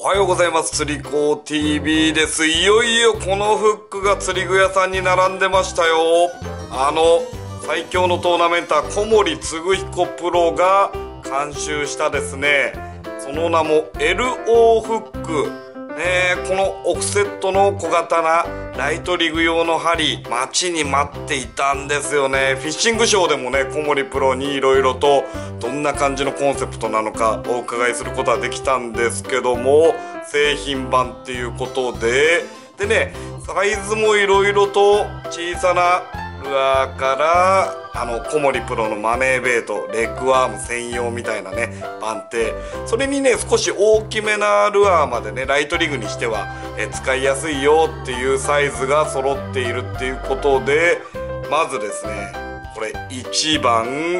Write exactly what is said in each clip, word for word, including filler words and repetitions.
おはようございます。釣り子 ティーブイ です。いよいよこのフックが釣り具屋さんに並んでましたよ。あの最強のトーナメンター小森嗣彦プロが監修したですね、その名も エルオー フックね、このオフセットの小型なライトリグ用の針、待ちに待っていたんですよね。フィッシングショーでもね、小森プロにいろいろとどんな感じのコンセプトなのかお伺いすることはできたんですけども、製品版っていうことででね、サイズもいろいろと小さなルアーからあの小森プロのマネーベイト、レッグワーム専用みたいなね番手、それにね少し大きめなルアーまでね、ライトリグにしてはえ使いやすいよっていうサイズが揃っているっていうことで、まずですねこれいちばん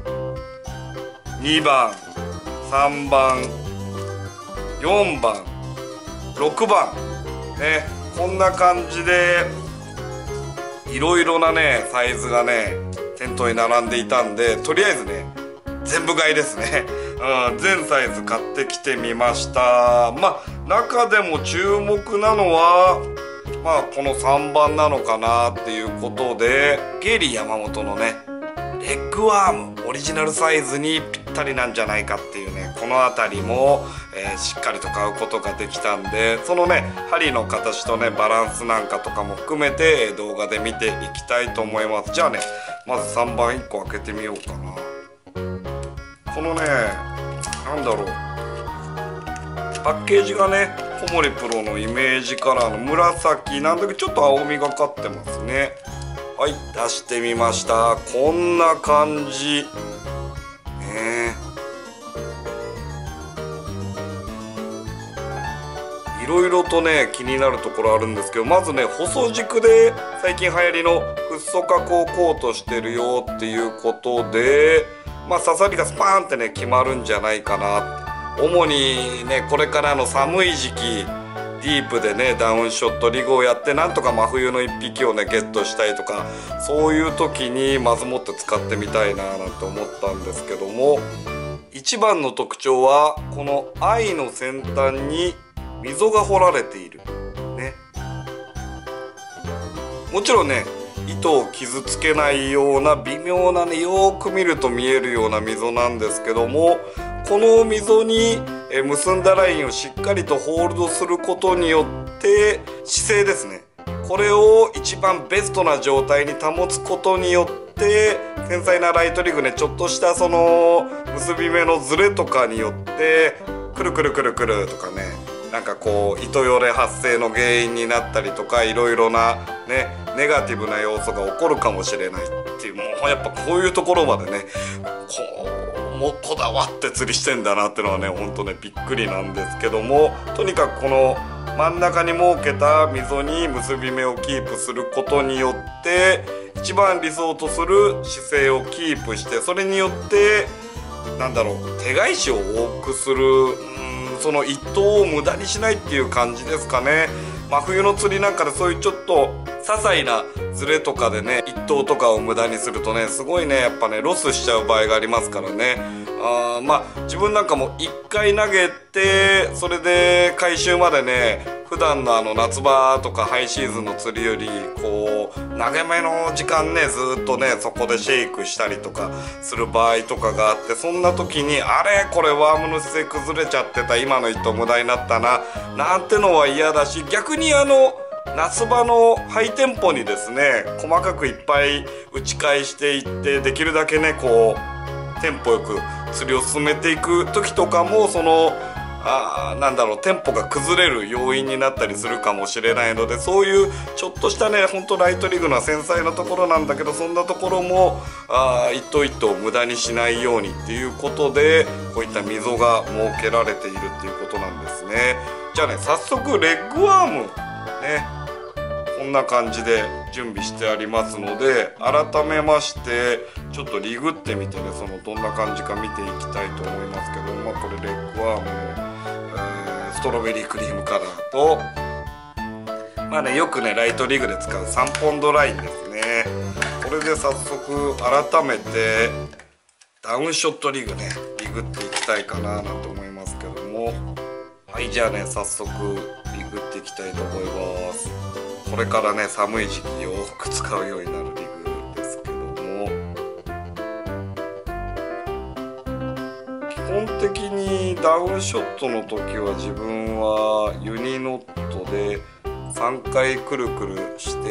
にばんさんばんよんばんろくばんね、こんな感じでいろいろなねサイズがね店頭に並んでいたんで、とりあえずね全部買いですね、うん、全サイズ買ってきてみました。まあ中でも注目なのはまあこのさんばんなのかなっていうことで、ゲイリー山本のねレッグワームオリジナルサイズにぴったりなんじゃないかっていうね、この辺りも、えー、しっかりと買うことができたんで、そのね針の形とねバランスなんかとかも含めて動画で見ていきたいと思います。じゃあねまずさんばんいっこ開けてみようかな。このねなんだろう、パッケージがね小森プロのイメージカラーの紫なんだけどちょっと青みがかってますね。はい、出してみました。こんな感じね。いろいろとね気になるところあるんですけど、まずね細軸で最近流行りのフッ素加工コートしてるよっていうことで、まあ刺さりがスパーンってね決まるんじゃないかな。主にねこれからの寒い時期ディープでねダウンショットリグをやってなんとか真冬のいっぴきをねゲットしたいとか、そういう時にまずもって使ってみたいななんて思ったんですけども、一番の特徴はこの愛の先端に溝が掘られているね。もちろんね糸を傷つけないような微妙なね、よーく見ると見えるような溝なんですけども、この溝に結んだラインをしっかりとホールドすることによって姿勢ですね、これを一番ベストな状態に保つことによって繊細なライトリグね、ちょっとしたその結び目のズレとかによってくるくるくるくるとかね、なんかこう糸よれ発生の原因になったりとか、いろいろなねネガティブな要素が起こるかもしれないっていう、もうやっぱこういうところまでねこうもうこだわって釣りしてんだなっていうのはねほんとねびっくりなんですけども、とにかくこの真ん中に設けた溝に結び目をキープすることによって一番理想とする姿勢をキープして、それによってなんだろう手返しを多くする、その一投を無駄にしないっていう感じですかね。真冬の釣りなんかでそういうちょっと些細なズレとかでね一投とかを無駄にするとねすごいねやっぱねロスしちゃう場合がありますからね。あまあ自分なんかもいっかい投げてそれで回収までね普段のあの夏場とかハイシーズンの釣りよりこう投げ目の時間ねずっとねそこでシェイクしたりとかする場合とかがあって、そんな時にあれこれワームの姿勢崩れちゃってた、今の糸無駄になったななんてのは嫌だし、逆にあの夏場のハイテンポにですね細かくいっぱい打ち返していってできるだけねこうテンポよく釣りを進めていく時とかもそのあなんだろうテンポが崩れる要因になったりするかもしれないので、そういうちょっとしたねほんとライトリグな繊細なところなんだけど、そんなところもあ一頭一頭無駄にしないようにっていうことでこういった溝が設けられているっていうことなんですね。じゃあね早速レッグワームねこんな感じで準備してありますので、改めましてちょっとリグってみてねそのどんな感じか見ていきたいと思いますけど、まあこれレッグワームの、えー、ストロベリークリームカラーとまあねよくねライトリグで使うさんポンドラインですね。これで早速改めてダウンショットリグねリグっていきたいかななんて思いますけども、ははい、じゃあね早速リグっていきたいと思います。これからね寒い時期よく使うようになるリグですけども、基本的にダウンショットの時は自分はユニノットでさんかいくるくるして、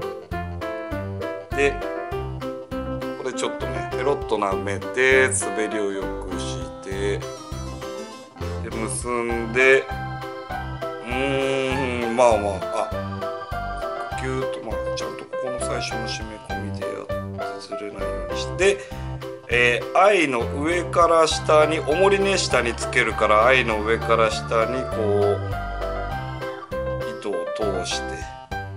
でこれちょっとねペロッと舐めて滑りをよくしてで結んで、うーんまあまああギューッと、まあ、ちゃんとここの最初の締め込みでやってずれないようにして、えー、愛の上から下に重りね下につけるから愛の上から下にこう糸を通して、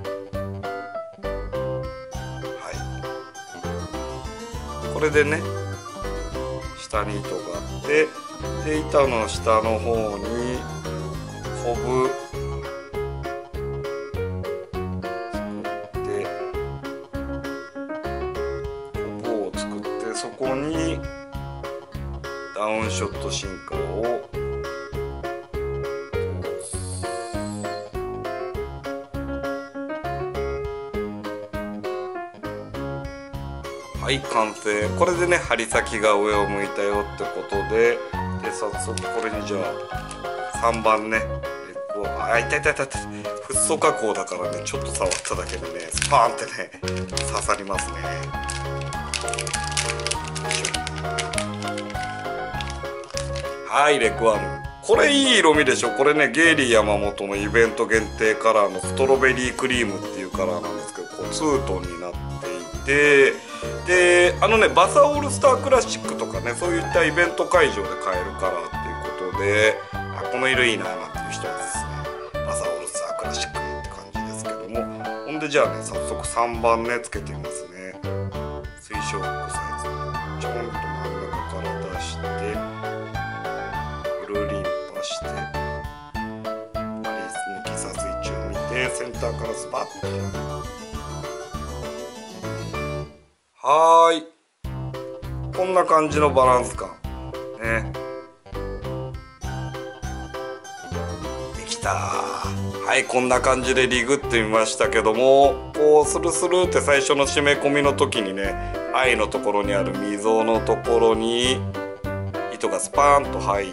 はい、これでね下に糸があってで板の下の方にコブでコブを作ってそこにダウンショットシンカーをはい、完成。これでね針先が上を向いたよってことで、で早速これにじゃあさんばんねレッグをあいたいたいたいたフッ素加工だからねちょっと触っただけでねスパーンってね刺さりますね。はい、レッグワン、これいい色味でしょ。これねゲイリー山本のイベント限定カラーのストロベリークリームっていうカラーなんですけど、こうツートンになっていて、であのねバサオールスタークラシックとかねそういったイベント会場で買えるカラーっていうことで、あこの色いいななんていう人はですねバサオールスタークラシックって感じですけども、ほんでじゃあね早速さんばんねつけてみますね。水晶フックサイズちょんと真ん中から出してぐるりんぱして針抜きさ水中見てセンターからスパッと。はーい、こんな感じのバランス感ねできた。はい、こんな感じでリグってみましたけども、こうスルスルって最初の締め込みの時にね愛のところにある溝のところに糸がスパーンと入って、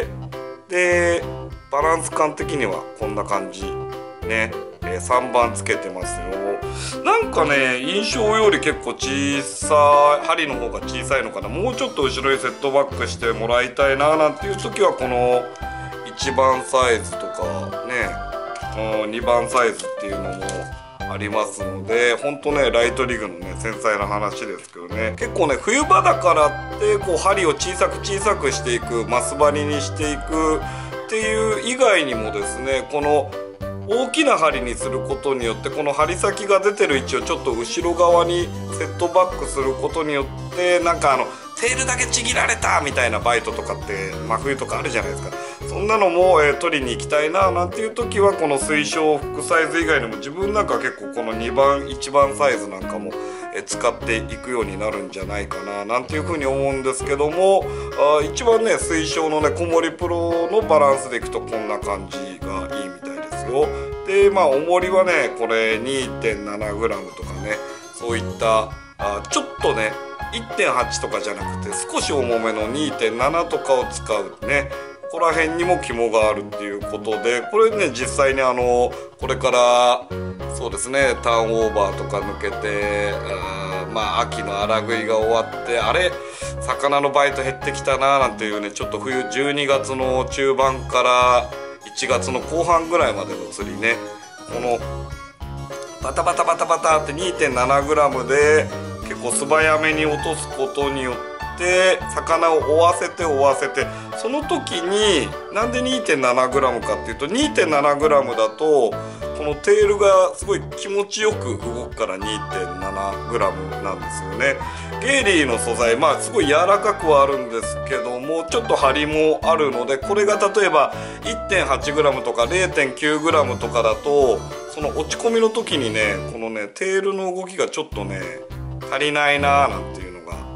でバランス感的にはこんな感じね、えー、さんばんつけてますよ。なんかね印象より結構小さい針の方が小さいのかな、もうちょっと後ろにセットバックしてもらいたいななんていう時はこのいちばんサイズとかねにばんサイズっていうのもありますので、ほんとねライトリグのね繊細な話ですけどね、結構ね冬場だからってこう針を小さく小さくしていくマス針にしていくっていう以外にもですね、この大きな針にすることによってこの針先が出てる位置をちょっと後ろ側にセットバックすることによってなんかあのテールだけちぎられたみたいなバイトとかって真冬とかあるじゃないですか。そんなのも、えー、取りに行きたいななんていう時はこの水晶フックサイズ以外にも自分なんか結構このにばんいちばんサイズなんかも、えー、使っていくようになるんじゃないかななんていうふうに思うんですけども、あ一番ね水晶のね小森プロのバランスでいくとこんな感じがいいみたいですよ。でまあ重りはねこれ にてんななグラム とかねそういったあちょっとね いってんはち とかじゃなくて少し重めの にてんなな とかを使うね、ここら辺にも肝があるっていうことで、これね実際にあのこれからそうですねターンオーバーとか抜けてあまあ秋の荒食いが終わってあれ魚のバイト減ってきたななんていうねちょっと冬じゅうにがつの中盤からいちがつの後半ぐらいまでの釣りね、このバタバタバタバタって にてんななグラム で結構素早めに落とすことによって魚を追わせて追わせて、その時になんで にてんななグラム かっていうと にてんななグラム だとこのテールがすごい気持ちよく動くから にてんななグラム なんですよね。ゲイリーの素材まあすごい柔らかくはあるんですけどもちょっと張りもあるので、これが例えば いってんはちグラム とか れいてんきゅうグラム とかだとその落ち込みの時にねこのねテールの動きがちょっとね足りないなーなんていうのが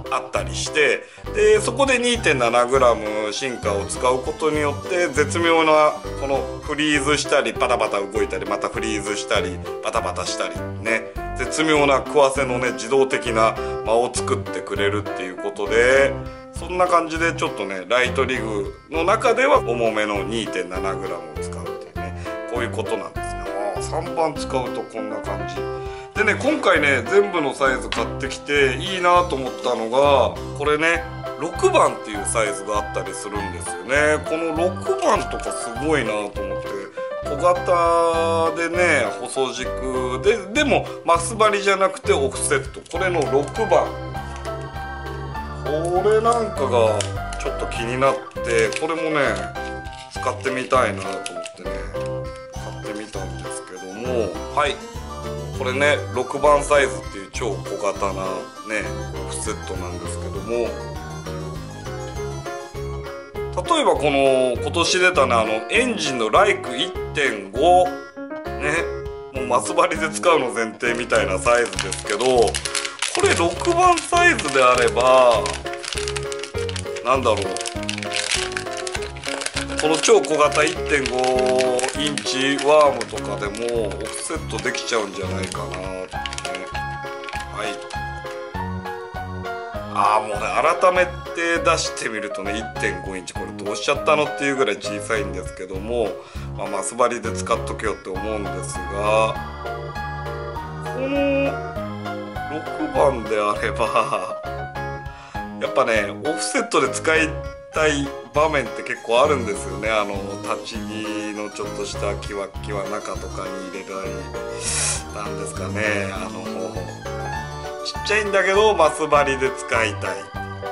あったりして、でそこで にてんななグラム 進化を使うことによって絶妙なこのフリーズしたりパタパタ動いたりまたフリーズしたりパタパタしたりね、絶妙な食わせのね自動的な間を作ってくれるっていうことで、そんな感じでちょっとねライトリグの中では重めの にてんななグラム を使うっていうね、こういうことなんですね。あさんばん使うとこんな感じでね、今回ね全部のサイズ買ってきていいなと思ったのが、これねろくばんっていうサイズがあったりするんですよね。このろくばんとかすごいなと思って、小型でね細軸で、でもマス針りじゃなくてオフセット、これのろくばん、これなんかがちょっと気になって、これもね使ってみたいなと思ってね買ってみたんですけども、はい、これねろくばんサイズっていう超小型なねオフセットなんですけども、例えばこの今年出たねあのエンジンのライク いってんご ね、もうマス針で使うの前提みたいなサイズですけど、これろくばんサイズであればなんだろう、この超小型 いってんご インチワームとかでもオフセットできちゃうんじゃないかなってね。はい、ああもうね改めて出してみるとね いってんご インチ、これどうしちゃったのっていうぐらい小さいんですけども、まあ、マス針で使っとけよって思うんですが、このろくばんであればやっぱねオフセットで使いたい場面って結構あるんですよね。あの立ち木のちょっとしたキワキワ中とかに入れたりなんですかね、あのちっちゃいんだけどマス針で使いたい、そういう時に使うんじゃない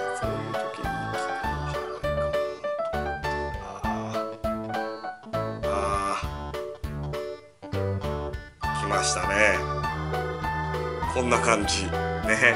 かな。ああ来ましたね、こんな感じね。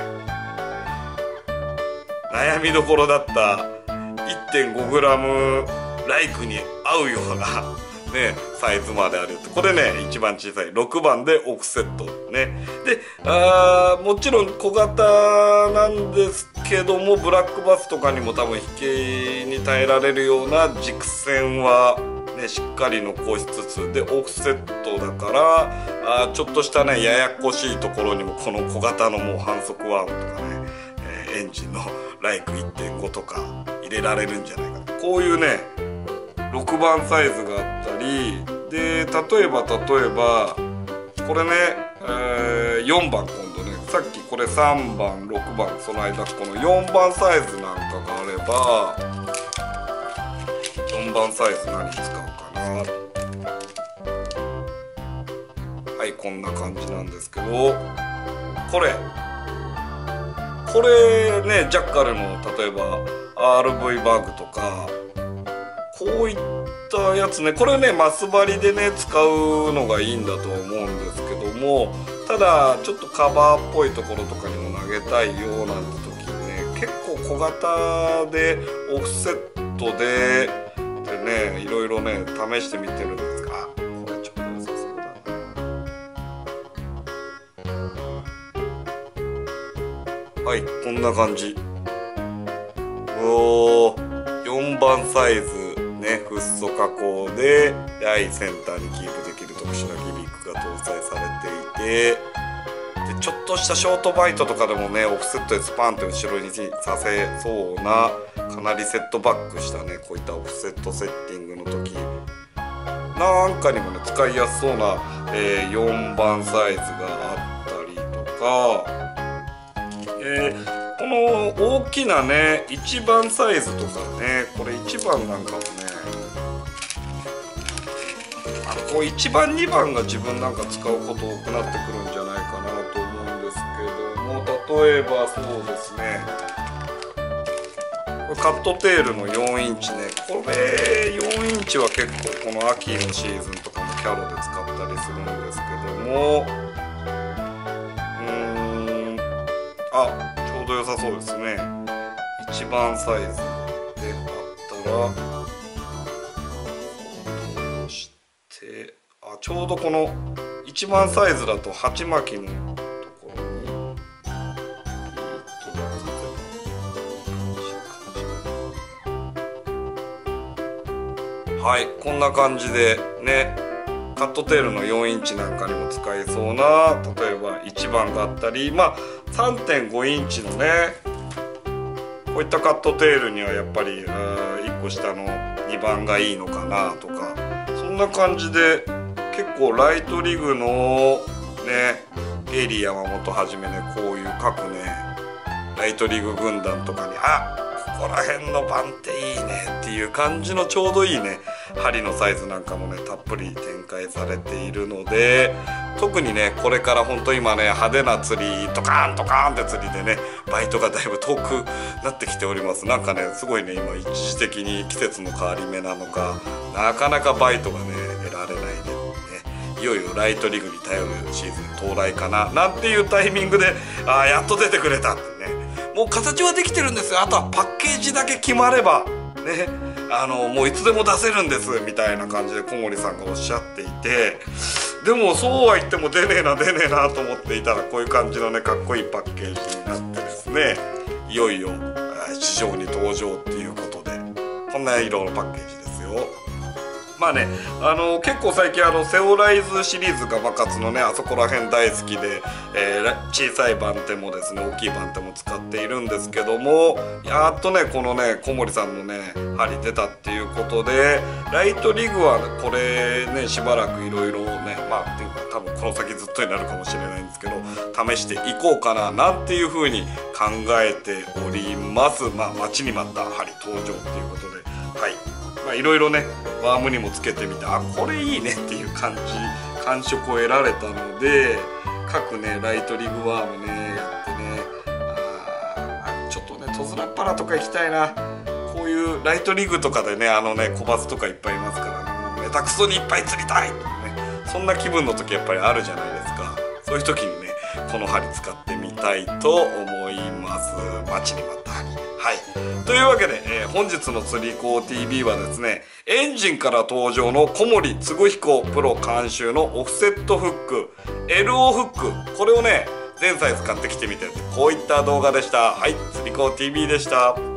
悩みどころだった いってんごグラム ライクに合うようなねサイズまであるって、これね一番小さいろくばんでオフセットね。であもちろん小型なんですけども、ブラックバスとかにも多分引きに耐えられるような軸線はねしっかり残しつつでオフセットだから、あちょっとしたねややこしいところにもこの小型のもう反則ワームとかね、えー、エンジンのライク いってんご とか入れられるんじゃないかと、こういうねろくばんサイズがあったりで、例えば例えばこれね、えー、よんばん、今度ねさっきこれさんばんろくばん、その間このよんばんサイズなんかがあれば、よんばんサイズ何使うかな。はい、こんな感じなんですけど、これこれねジャッカルの例えば アールブイ バッグとかこういったやつね、これねマス針でね使うのがいいんだとは思うんですけども、ただちょっとカバーっぽいところとかにも投げたいようなんて時にね、結構小型でオフセットででねいろいろね試してみてるんですが、これちょっと良さそうだな。はい、こんな感じ。おー、よんばんサイズね、フッ素加工で台センターにキープできる特殊なギミックが搭載されていて、でちょっとしたショートバイトとかでもねオフセットでスパンって後ろにさせそうな、かなりセットバックしたねこういったオフセットセッティングの時なんかにもね使いやすそうな、えー、よんばんサイズがあったりとか、えーこの大きなねいちばんサイズとかね、これいちばんなんかもね、あのこういちばんにばんが自分なんか使うこと多くなってくるんじゃないかなと思うんですけども、例えばそうですね、これカットテールのよんインチね、これよんインチは結構この秋のシーズンとかもキャロで使ったりするんですけども、うーんあちょうど良さそうですね。いちばんサイズであったらこうしてあちょうどこのいちばんサイズだと鉢巻きのところにピーッとはい、こんな感じでね、カットテールのよんインチなんかにも使えそうな、例えばいちばんがあったり、まあ さんてんごインチのねこういったカットテールにはやっぱりいっこ下のにばんがいいのかなとか、そんな感じで結構ライトリグのねゲイリー山本はじめね、こういう各ねライトリグ軍団とかに、あここら辺の番っていいねっていう感じのちょうどいいね針のサイズなんかもねたっぷり展開されているので、特にねこれからほんと今ね派手な釣りドカーンドカーンって釣りでねバイトがだいぶ遠くなってきております。なんかねすごいね今一時的に季節の変わり目なのか、なかなかバイトがね得られないでね、いよいよライトリグに頼るシーズン到来かななんていうタイミングで、ああやっと出てくれたってね、もう形はできてるんですよ、あとはパッケージだけ決まればね、あのもういつでも出せるんですみたいな感じで小森さんがおっしゃっていて、でもそうは言っても出ねえな出ねえなと思っていたら、こういう感じのねかっこいいパッケージになってですね、いよいよ市場に登場っていうことで、こんな色のパッケージですよ。まあね、あの結構最近あのセオライズシリーズがバカツのねあそこら辺大好きで、えー、小さい番手もですね大きい番手も使っているんですけども、やっとねこのね小森さんのね針出たっていうことで、ライトリグはこれねしばらくいろいろね、まあっていうか多分この先ずっとになるかもしれないんですけど試していこうかななんていうふうに考えております。まあ待ちに待った針登場っていうことで、はい。まあいろいろねワームにもつけてみて、あこれいいねっていう感じ感触を得られたので、各ねライトリグワームねやってね、あちょっとねトズラッパラとか行きたいな。こういうライトリグとかでねあのね小バスとかいっぱいいますから、ね、下手くそにいっぱい釣りたいとかね、そんな気分の時やっぱりあるじゃないですか。そういう時にねこの針使ってみたいと思います。待ちに待った針。はい、というわけで、えー、本日の釣り子 ティービー はですね、エンジンから登場の小森嗣彦プロ監修のオフセットフック エルオー フック、これをね全サイズ買ってきてみて、こういった動画でした。はい、釣り子 ティービー でした。